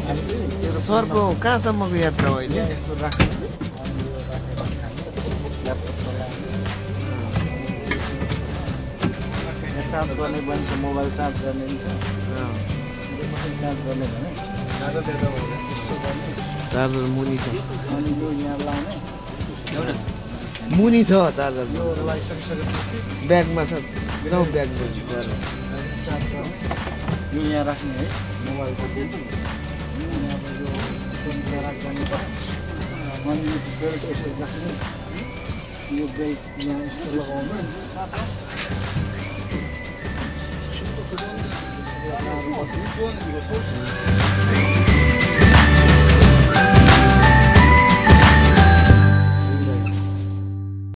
सरको कहाँसम्मको यात्रा हो अहिले? यस्तो राख्नु चार्ज गर्ने बन्छ मोबाइल चार्ज गर्ने पनि छ चार्ज गर्ने भने चार्जर मुनि छ अनि यो यहाँ लाउने मुनि छ चार्जर यो लगाइसकिसकेपछि ब्यागमा छ जाउँ ब्यागमा चार्ज गर्ने यो यहाँ राख्ने है मोबाइलको बिल यहाँ अब यो फोन राख्ने अनि यो बेल्ट यसरी राख्ने यो बेल्ट यहाँ यस्तो लगाउने 이거 서울시